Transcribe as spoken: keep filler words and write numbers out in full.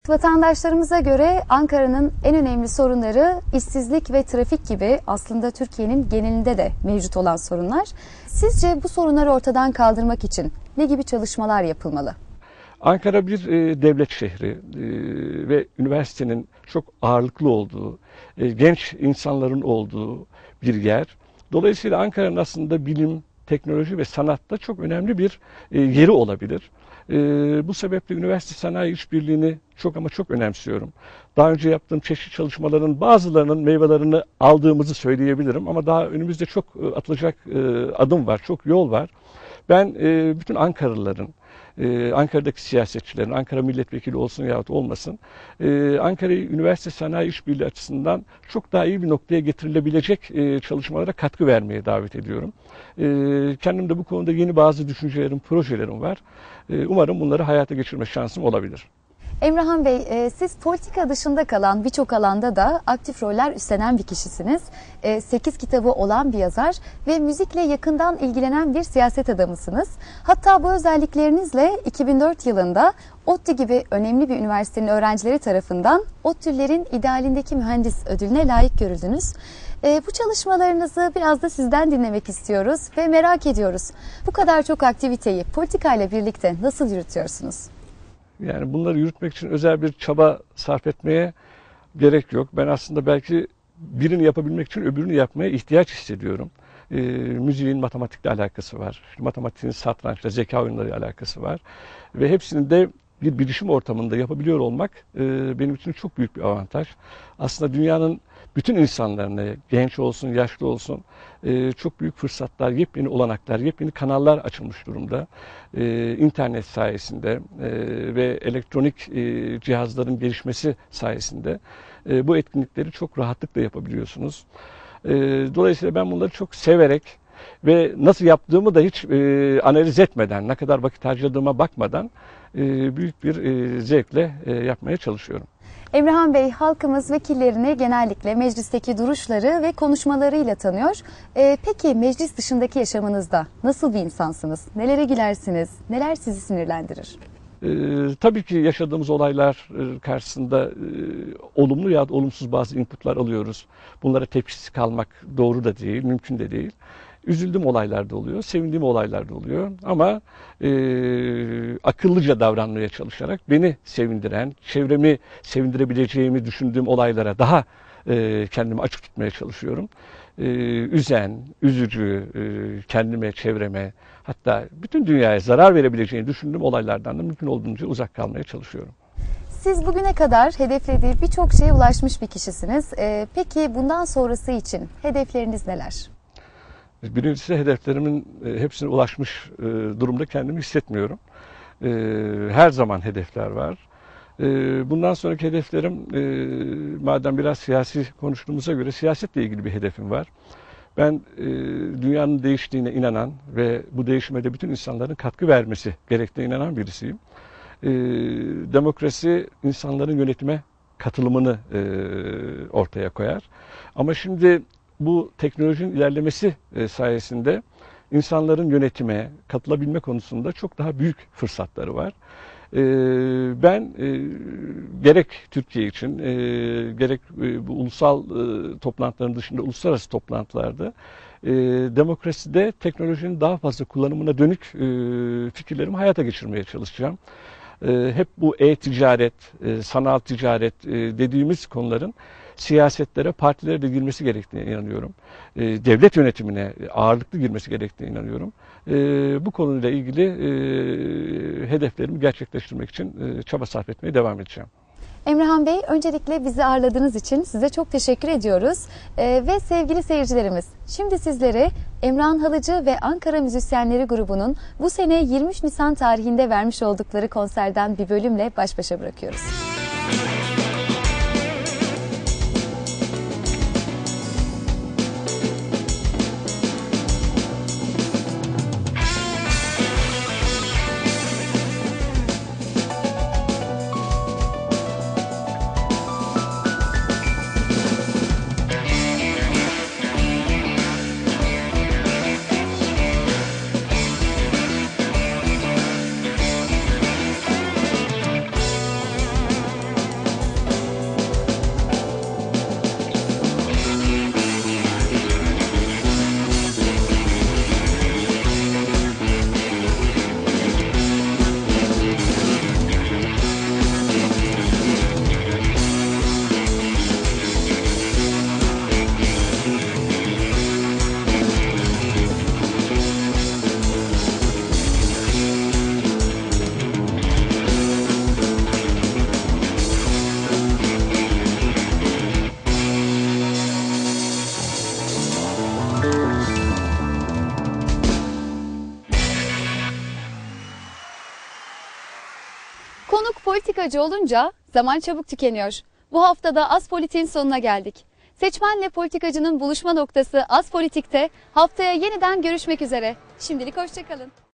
Vatandaşlarımıza göre Ankara'nın en önemli sorunları işsizlik ve trafik gibi aslında Türkiye'nin genelinde de mevcut olan sorunlar. Sizce bu sorunları ortadan kaldırmak için ne gibi çalışmalar yapılmalı? Ankara bir e, devlet şehri e, ve üniversitenin çok ağırlıklı olduğu, e, genç insanların olduğu bir yer. Dolayısıyla Ankara'nın aslında bilim, teknoloji ve sanatta çok önemli bir e, yeri olabilir. E, bu sebeple üniversite sanayi işbirliğini çok ama çok önemsiyorum. Daha önce yaptığım çeşitli çalışmaların bazılarının meyvelerini aldığımızı söyleyebilirim ama daha önümüzde çok e, atılacak e, adım var, çok yol var. Ben e, bütün Ankaralıların, Ee, Ankara'daki siyasetçilerin, Ankara milletvekili olsun yahut olmasın, e, Ankara'yı üniversite sanayi işbirliği açısından çok daha iyi bir noktaya getirilebilecek e, çalışmalara katkı vermeye davet ediyorum. E, kendim de bu konuda yeni bazı düşüncelerim, projelerim var. E, umarım bunları hayata geçirme şansım olabilir. Emrahan Bey, siz politika dışında kalan birçok alanda da aktif roller üstlenen bir kişisiniz. sekiz kitabı olan bir yazar ve müzikle yakından ilgilenen bir siyaset adamısınız. Hatta bu özelliklerinizle iki bin dört yılında ODTÜ gibi önemli bir üniversitenin öğrencileri tarafından ODTÜ'lerin idealindeki mühendis ödülüne layık görüldünüz. Bu çalışmalarınızı biraz da sizden dinlemek istiyoruz ve merak ediyoruz. Bu kadar çok aktiviteyi politikayla birlikte nasıl yürütüyorsunuz? Yani bunları yürütmek için özel bir çaba sarf etmeye gerek yok. Ben aslında belki birini yapabilmek için öbürünü yapmaya ihtiyaç hissediyorum. E, müziğin matematikle alakası var. Matematiğin satrançla, zeka oyunları alakası var. Ve hepsini de bir bilişim ortamında yapabiliyor olmak e, benim için çok büyük bir avantaj. Aslında dünyanın bütün insanlarına, genç olsun, yaşlı olsun e, çok büyük fırsatlar, yepyeni olanaklar, yepyeni kanallar açılmış durumda. E, internet sayesinde e, ve elektronik e, cihazların gelişmesi sayesinde e, bu etkinlikleri çok rahatlıkla yapabiliyorsunuz. E, dolayısıyla ben bunları çok severek ve nasıl yaptığımı da hiç e, analiz etmeden, ne kadar vakit harcadığıma bakmadan e, büyük bir e, zevkle e, yapmaya çalışıyorum. Emrahan Bey, halkımız vekillerini genellikle meclisteki duruşları ve konuşmalarıyla tanıyor. Ee, peki meclis dışındaki yaşamınızda nasıl bir insansınız? Nelere gülersiniz? Neler sizi sinirlendirir? Ee, tabii ki yaşadığımız olaylar karşısında e, olumlu ya da olumsuz bazı inputlar alıyoruz. Bunlara tepkisiz kalmak doğru da değil, mümkün de değil. Üzüldüğüm olaylar da oluyor, sevindiğim olaylar da oluyor. Ama e, akıllıca davranmaya çalışarak beni sevindiren, çevremi sevindirebileceğimi düşündüğüm olaylara daha e, kendimi açık tutmaya çalışıyorum. E, üzen, üzücü, e, kendime, çevreme, hatta bütün dünyaya zarar verebileceğini düşündüğüm olaylardan da mümkün olduğunca uzak kalmaya çalışıyorum. Siz bugüne kadar hedeflediği birçok şeye ulaşmış bir kişisiniz. Ee, peki bundan sonrası için hedefleriniz neler? Birincisi hedeflerimin hepsine ulaşmış durumda kendimi hissetmiyorum. Her zaman hedefler var. Bundan sonraki hedeflerim, madem biraz siyasi konuştuğumuza göre siyasetle ilgili bir hedefim var. Ben dünyanın değiştiğine inanan ve bu değişime de bütün insanların katkı vermesi gerektiğine inanan birisiyim. Demokrasi insanların yönetime katılımını ortaya koyar. Ama şimdi bu teknolojinin ilerlemesi sayesinde insanların yönetime, katılabilme konusunda çok daha büyük fırsatları var. Ben gerek Türkiye için, gerek bu ulusal toplantıların dışında uluslararası toplantılarda demokraside teknolojinin daha fazla kullanımına dönük fikirlerimi hayata geçirmeye çalışacağım. Hep bu e-ticaret, sanal ticaret dediğimiz konuların siyasetlere, partilere de girmesi gerektiğine inanıyorum. Devlet yönetimine ağırlıklı girmesi gerektiğine inanıyorum. Bu konuyla ilgili hedeflerimi gerçekleştirmek için çaba sarf etmeye devam edeceğim. Emrahan Bey, öncelikle bizi ağırladığınız için size çok teşekkür ediyoruz. Ee, ve sevgili seyircilerimiz, şimdi sizlere Emrahn Halıcı ve Ankara Müzisyenleri grubunun bu sene yirmi üç Nisan tarihinde vermiş oldukları konserden bir bölümle baş başa bırakıyoruz. Konuk politikacı olunca zaman çabuk tükeniyor. Bu haftada Az Politik'in sonuna geldik. Seçmenle politikacının buluşma noktası Az Politik'te haftaya yeniden görüşmek üzere. Şimdilik hoşça kalın.